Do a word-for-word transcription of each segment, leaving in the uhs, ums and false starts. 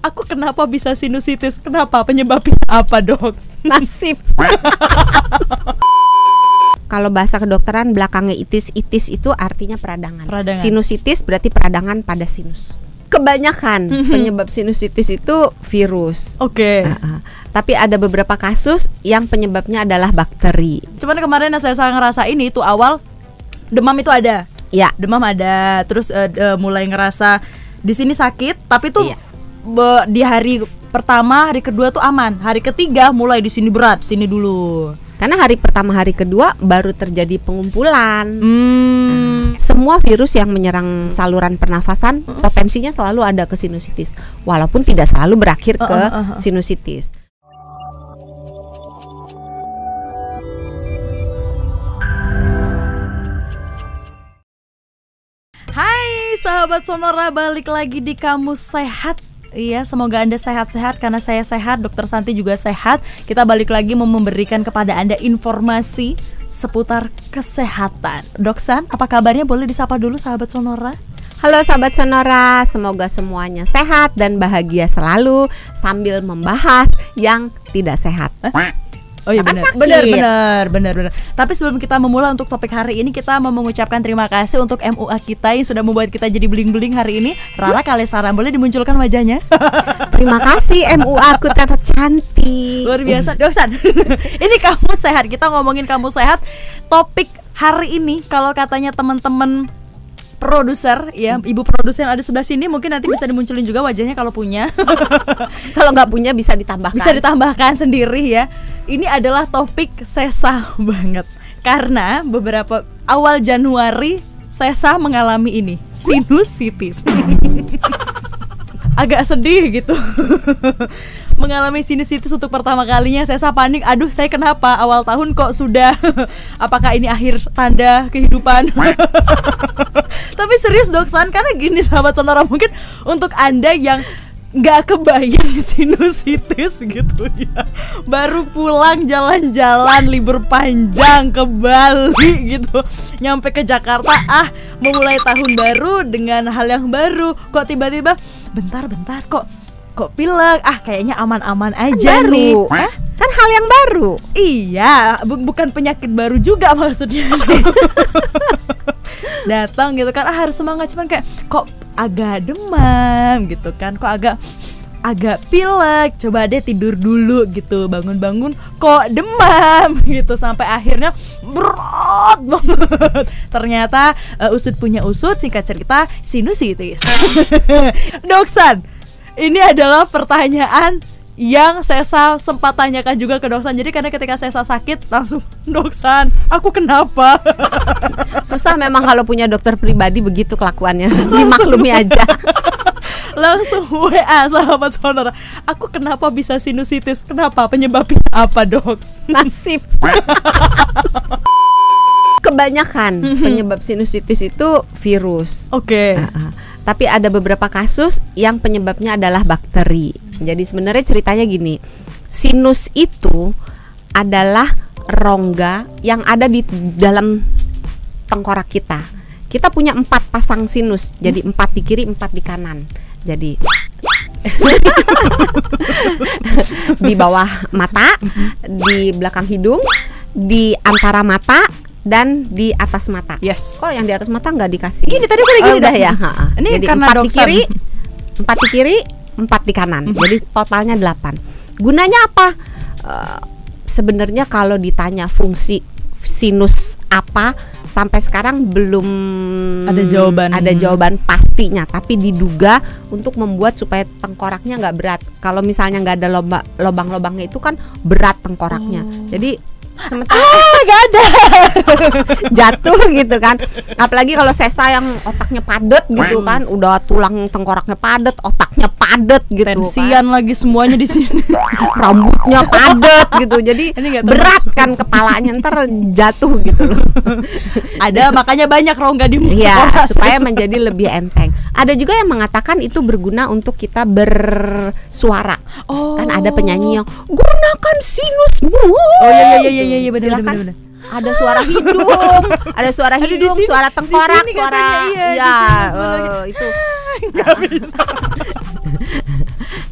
Aku kenapa bisa sinusitis? Kenapa? Penyebabnya apa, Dok? Nasib. Kalau bahasa kedokteran belakangnya itis, itis itu artinya peradangan. Peradangan. Sinusitis berarti peradangan pada sinus. Kebanyakan penyebab sinusitis itu virus. Oke. Uh, uh. Tapi ada beberapa kasus yang penyebabnya adalah bakteri. Cuman kemarin yang saya ngerasa ini itu awal demam itu ada. Ya. Demam ada. Terus uh, uh, mulai ngerasa di sini sakit, tapi tuh Iya. be- di hari pertama, hari kedua tuh aman. Hari ketiga mulai di sini berat, sini dulu. Karena hari pertama, hari kedua baru terjadi pengumpulan. Hmm. Semua virus yang menyerang saluran pernafasan potensinya selalu ada ke sinusitis, walaupun tidak selalu berakhir ke Uh, uh, uh, uh. sinusitis. Hai sahabat Sonora, balik lagi di Kamu Sehat. Iya, semoga Anda sehat-sehat karena saya sehat, Dokter Santi juga sehat. Kita balik lagi mau memberikan kepada Anda informasi seputar kesehatan. Dok San, apa kabarnya? Boleh disapa dulu sahabat Sonora? Halo sahabat Sonora, semoga semuanya sehat dan bahagia selalu sambil membahas yang tidak sehat. Oh iya Akan benar. sakit. benar, benar, benar, benar. Tapi sebelum kita memulai untuk topik hari ini, kita mau mengucapkan terima kasih untuk M U A kita yang sudah membuat kita jadi beling-beling hari ini. Rara Kalesara, boleh dimunculkan wajahnya? Terima kasih M U A, aku ternyata cantik. Luar biasa, Doksan. Ini Kamu Sehat, kita ngomongin Kamu Sehat. Topik hari ini kalau katanya teman-teman produser, ya, ibu produser yang ada sebelah sini, mungkin nanti bisa dimunculin juga wajahnya kalau punya. Kalau nggak punya bisa ditambahkan. Bisa ditambahkan sendiri ya. Ini adalah topik sesah banget. Karena beberapa awal Januari sesah mengalami ini, sinusitis. Agak sedih gitu. Mengalami sinusitis untuk pertama kalinya. Sesah panik, aduh saya kenapa awal tahun kok sudah. Apakah ini akhir tanda kehidupan? Tapi serius Doksan, karena gini sahabat Sonora, mungkin untuk Anda yang nggak kebayang sinusitis gitu ya, baru pulang jalan-jalan libur panjang ke Bali gitu, nyampe ke Jakarta, ah memulai tahun baru dengan hal yang baru, kok tiba-tiba bentar-bentar kok kok pilek, ah kayaknya aman-aman aja Kan nih. baru. Hah? Kan hal yang baru. Iya, bu- bukan penyakit baru juga maksudnya. Datang gitu kan, ah harus semangat, cuman kayak kok agak demam gitu kan, kok agak agak pilek, coba deh tidur dulu gitu, bangun-bangun kok demam gitu, sampai akhirnya berat banget. Ternyata uh, usut punya usut, singkat cerita sinusitis. Doksan, ini adalah pertanyaan yang Sesa sempat tanyakan juga ke Doksan. Jadi karena ketika Sesa sakit langsung, Doksan, aku kenapa? Susah memang kalau punya dokter pribadi begitu kelakuannya. Dimaklumi aja. Langsung W A sahabat Sonora, aku kenapa bisa sinusitis? Kenapa? Penyebabnya apa, Dok? Nasib. Kebanyakan penyebab sinusitis itu virus. Oke. Uh, uh. Tapi ada beberapa kasus yang penyebabnya adalah bakteri. Jadi sebenarnya ceritanya gini, sinus itu adalah rongga yang ada di dalam tengkorak kita. Kita punya empat pasang sinus, jadi empat di kiri, empat di kanan. Jadi di bawah mata, di belakang hidung, di antara mata, dan di atas mata. Yes. Kok yang di atas mata nggak dikasih? Gini tadi udah gini Oh, udah dah. ya. Ha-ha. Ini Jadi karena empat di Doksan. kiri, empat di kiri, empat di kanan. Jadi totalnya delapan. Gunanya apa? Uh, sebenarnya kalau ditanya fungsi sinus apa, sampai sekarang belum Ada jawaban. ada jawaban pastinya. Tapi diduga untuk membuat supaya tengkoraknya nggak berat. Kalau misalnya nggak ada loba, lobang-lobangnya itu kan berat tengkoraknya. Oh. Jadi sementara Ah, gak ada. jatuh gitu kan. Apalagi kalau Sesa yang otaknya padet gitu kan, udah tulang tengkoraknya padet, otaknya padet gitu Tensian kan. lagi semuanya di sini. Rambutnya padet gitu. Jadi Ini nggak berat kan kepalanya, ntar jatuh gitu loh. Ada makanya banyak rongga di muka. Iya, supaya menjadi lebih enteng. Ada juga yang mengatakan itu berguna untuk kita bersuara. Oh. Kan ada penyanyi yang gunakan sinusmu. Oh iya iya iya iya, iya benar Silakan. benar benar. Ada suara hidung, ada suara Ada di hidung, sini, suara di tengkorak, sini suara katanya, iya, di ya sini sebenarnya. eh, itu. Nggak bisa.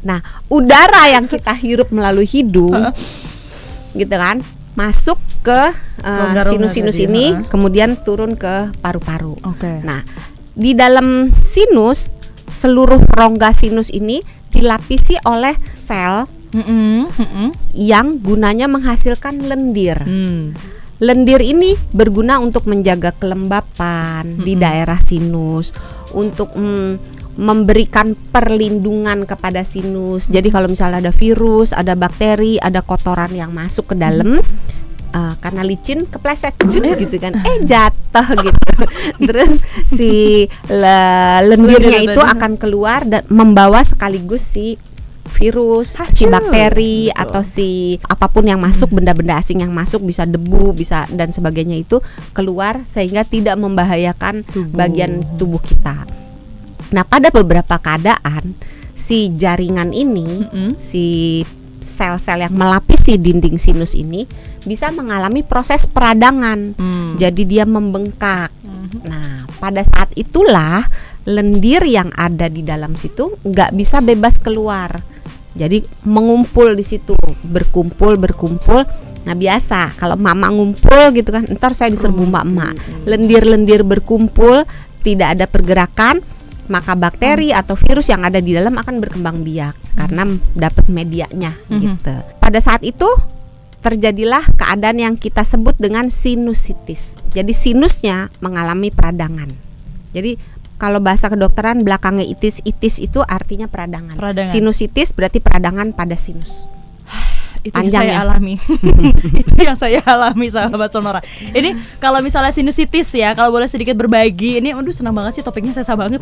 Nah, udara yang kita hirup melalui hidung, gitu kan, masuk ke uh, sinus-sinus ini, ha? kemudian turun ke paru-paru. Okay. Nah, di dalam sinus, seluruh rongga sinus ini dilapisi oleh sel mm-hmm. Mm-hmm. yang gunanya menghasilkan lendir. Mm. Lendir ini berguna untuk menjaga kelembapan mm-hmm. di daerah sinus, untuk mm, memberikan perlindungan kepada sinus. Jadi kalau misalnya ada virus, ada bakteri, ada kotoran yang masuk ke dalam, uh, karena licin kepleset gitu kan, eh jatuh gitu. Terus si le- lendirnya itu akan keluar dan membawa sekaligus si virus, Hasil. si bakteri Betul. atau si apapun yang masuk, benda-benda asing yang masuk, bisa debu, bisa dan sebagainya, itu keluar sehingga tidak membahayakan tubuh. bagian tubuh kita. Nah, pada beberapa keadaan si jaringan ini, mm-hmm. si sel-sel yang melapisi dinding sinus ini bisa mengalami proses peradangan. Mm. Jadi dia membengkak. Mm-hmm. Nah, pada saat itulah lendir yang ada di dalam situ nggak bisa bebas keluar. Jadi mengumpul di situ, berkumpul berkumpul. Nah, biasa kalau mama ngumpul gitu kan, ntar saya diserbu mak-mak. Lendir-lendir berkumpul, tidak ada pergerakan, maka bakteri hmm. atau virus yang ada di dalam akan berkembang biak hmm. karena dapat medianya hmm. gitu. Pada saat itu terjadilah keadaan yang kita sebut dengan sinusitis. Jadi sinusnya mengalami peradangan. Jadi kalau bahasa kedokteran belakangnya itis, itis itu artinya peradangan. peradangan. Sinusitis berarti peradangan pada sinus. Itu Panjang yang saya ya? alami. Itu yang saya alami, sahabat Sonora. Ini kalau misalnya sinusitis ya, kalau boleh sedikit berbagi. Ini aduh senang banget sih, topiknya saya banget.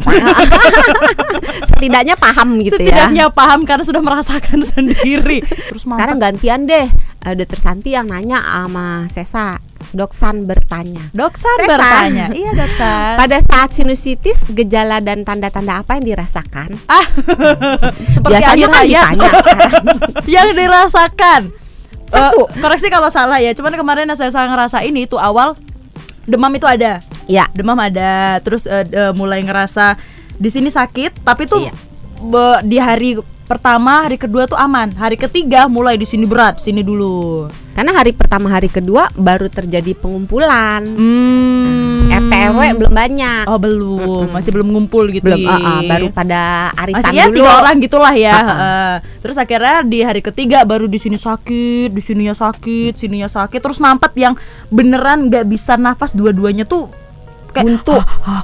Setidaknya paham gitu Setidaknya ya. Setidaknya paham karena sudah merasakan sendiri. Terus sekarang gantian deh, Dokter Santi yang nanya sama Sesa. Doksan bertanya. Doksan Sesa. bertanya. Iya, Doksan. Pada saat sinusitis, gejala dan tanda-tanda apa yang dirasakan? Ah, seperti biasanya kan ditanya. Yang dirasakan. Satu. Uh, koreksi kalau salah ya. Cuman kemarin saya ngerasa ini itu awal demam itu ada. Iya. Demam ada. Terus uh, uh, mulai ngerasa di sini sakit. Tapi tuh iya. be, di hari pertama, hari kedua tuh aman. Hari ketiga mulai di sini berat, sini dulu. Karena hari pertama, hari kedua baru terjadi pengumpulan. Hmm. R T R W belum banyak. Oh belum, mm-hmm. masih belum ngumpul gitu. Belum, uh, uh, baru pada arisan masih ya, dulu. tiga orang gitulah ya. Uh-uh. Uh, terus akhirnya di hari ketiga baru di sini sakit, di sininya sakit, sininya sakit. Terus mampet yang beneran nggak bisa nafas dua-duanya tuh. Kayak buntu.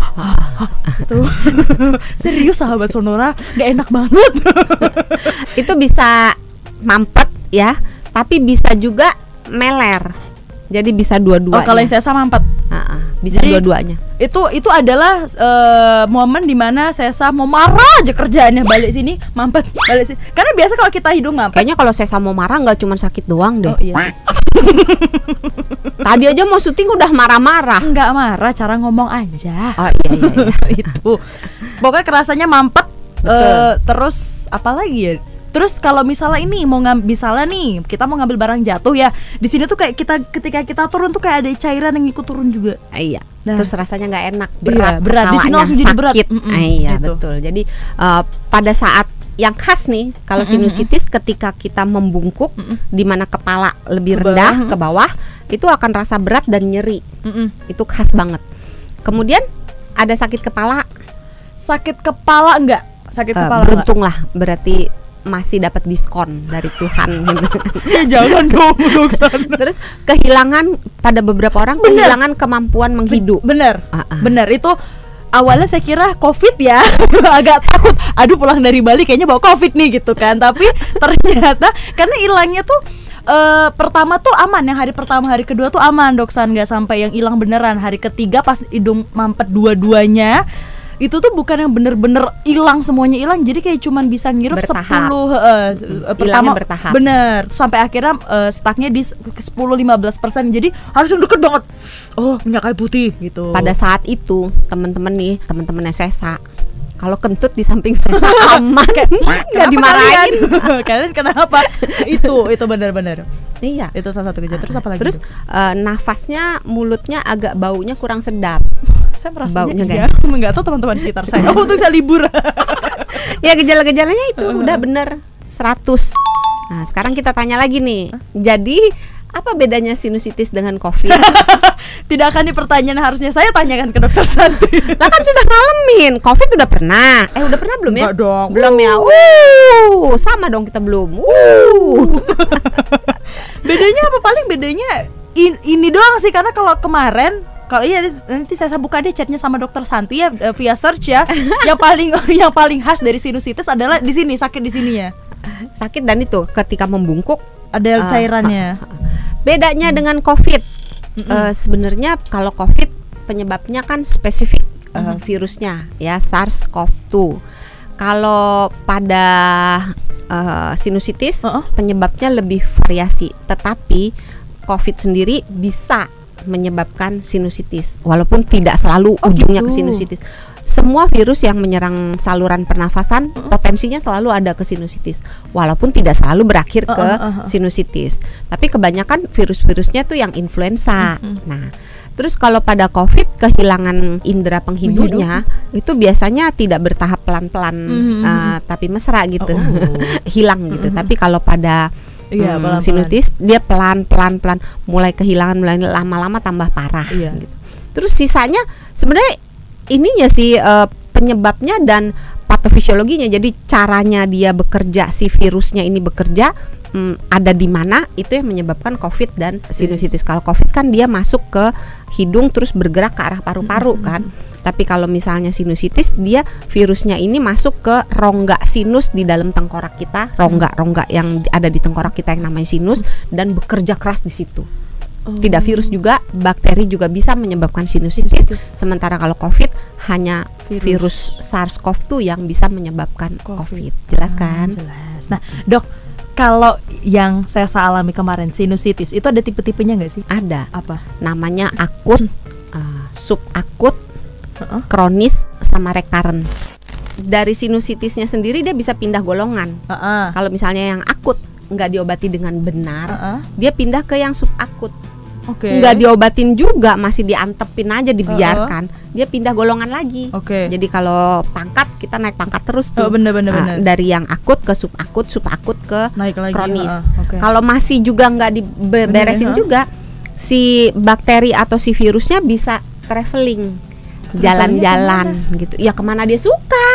Tuh. Serius sahabat Sonora, gak enak banget. Itu bisa mampet ya, tapi bisa juga meler. Jadi bisa dua-duanya. Oh, kalau yang saya sama mampet. Uh-uh, bisa jadi, dua-duanya. Itu itu adalah uh, momen dimana saya mau marah aja kerjaannya, balik sini mampet, balik sini. Karena biasa kalau kita hidung mampet. Kayaknya kalau saya mau marah nggak cuma sakit doang deh. Oh iya sih. Tadi aja mau syuting udah marah-marah. Enggak marah, cara ngomong aja. Oh iya iya, iya. Itu. Pokoknya kerasanya mampet. Uh, terus apa lagi ya? Terus kalau misalnya ini mau ngambil, misalnya nih kita mau ngambil barang jatuh ya, di sini tuh kayak kita ketika kita turun tuh kayak ada cairan yang ikut turun juga. Iya. Nah, terus rasanya nggak enak, berat, iya, berat. Di sini langsung jadi berat. Mm-mm, iya gitu. Betul. Jadi uh, pada saat yang khas nih kalau sinusitis, ketika kita membungkuk, di mana kepala lebih rendah ke bawah, itu akan rasa berat dan nyeri. Mm-mm. Itu khas banget. Kemudian ada sakit kepala. Sakit kepala enggak? Sakit uh, kepala. Beruntung lah, berarti masih dapat diskon dari Tuhan gitu. Ya, jangan dong, Terus kehilangan pada beberapa orang, bener. kehilangan kemampuan menghidup. Bener, uh-uh. bener itu. Awalnya saya kira COVID ya, agak takut. Aduh, pulang dari Bali kayaknya bawa COVID nih gitu kan. Tapi ternyata karena hilangnya tuh uh, pertama tuh aman, yang hari pertama, hari kedua tuh aman, Doksan, nggak sampai yang hilang beneran. Hari ketiga pas hidung mampet dua-duanya, itu tuh bukan yang bener-bener hilang semuanya hilang, jadi kayak cuman bisa ngirup sepuluh uh, pertama bertahap. Bener, sampai akhirnya uh, stucknya di sepuluh sampai lima belas persen. Jadi harus deket banget. Oh, minyak kayu putih gitu. Pada saat itu teman-teman nih, teman-temannya Sesa, kalau kentut di samping Sesa aman, nggak dimarahin. Kalian? Kalian kenapa? Itu itu benar-benar. Iya. Itu salah satu kejadian. Terus apa lagi? Terus uh, nafasnya, mulutnya agak baunya kurang sedap. Saya merasanya baunya iya, nggak tahu teman-teman sekitar saya. Oh, untuk saya libur. Ya gejala-gejalanya itu udah bener seratus. Nah sekarang kita tanya lagi nih. Jadi apa bedanya sinusitis dengan COVID? Tidak akan dipertanyaan, harusnya saya tanyakan ke dokter Santi. Lah kan sudah ngalamin. COVID udah pernah. Eh udah pernah belum ya? Enggak dong. Belum ya. Wuh, sama dong kita belum. Wuh. Bedanya apa? Paling bedanya in, ini doang sih, karena kalau kemarin kalau iya nanti saya buka deh chatnya sama dokter Santi ya via search ya. Yang paling yang paling khas dari sinusitis adalah di sini, sakit di sininya. Sakit dan itu ketika membungkuk ada uh, cairannya. Uh, uh, uh. Bedanya hmm. dengan COVID, uh, sebenarnya kalau COVID penyebabnya kan spesifik uh, hmm. virusnya ya SARS-CoV dua. Kalau pada uh, sinusitis uh-uh. penyebabnya lebih variasi, tetapi COVID sendiri bisa menyebabkan sinusitis, walaupun tidak selalu oh, ujungnya gitu. Ke sinusitis. Semua virus yang menyerang saluran pernafasan uh-uh. potensinya selalu ada ke sinusitis, walaupun tidak selalu berakhir ke uh-uh, uh-uh. sinusitis. Tapi kebanyakan virus-virusnya tuh yang influenza. Uh-uh. Nah, terus kalau pada COVID kehilangan indera penghidunya Menghidup. Itu biasanya tidak bertahap pelan-pelan, uh-huh. uh, tapi mesra gitu, oh. hilang gitu. Uh-huh. Tapi kalau pada Iya, hmm, sinusitis dia pelan-pelan pelan mulai kehilangan, mulai lama-lama tambah parah iya. gitu. Terus sisanya sebenarnya ininya sih uh, penyebabnya dan patofisiologinya. Jadi caranya dia bekerja, si virusnya ini bekerja um, ada di mana, itu yang menyebabkan COVID dan sinusitis. Yes. Kalau COVID kan dia masuk ke hidung terus bergerak ke arah paru-paru mm-hmm. kan. Tapi kalau misalnya sinusitis, dia virusnya ini masuk ke rongga sinus di dalam tengkorak kita, rongga-rongga yang ada di tengkorak kita yang namanya sinus, dan bekerja keras di situ. Oh. Tidak virus juga, bakteri juga bisa menyebabkan sinusitis. Sinusitis. Sementara kalau COVID hanya virus, virus SARS-CoV dua yang bisa menyebabkan COVID. COVID. Jelas kan? Ah, jelas. Nah, dok, kalau yang saya alami kemarin sinusitis itu ada tipe-tipenya nggak sih? Ada. Apa? Namanya akut, uh, subakut, uh-uh. kronis, sama recurrent. Dari sinusitisnya sendiri dia bisa pindah golongan. Uh-uh. Kalau misalnya yang akut nggak diobati dengan benar, uh-uh. dia pindah ke yang subakut. Okay. Nggak diobatin juga, masih diantepin aja, dibiarkan, uh-uh. dia pindah golongan lagi. Okay. Jadi kalau pangkat, kita naik pangkat terus tuh. Oh, bener, bener, uh, bener. Dari yang akut ke subakut, subakut ke naik lagi, kronis. Uh, okay. Kalau masih juga nggak diberesin bener, juga, uh. si bakteri atau si virusnya bisa traveling, jalan-jalan gitu. Ya kemana dia suka.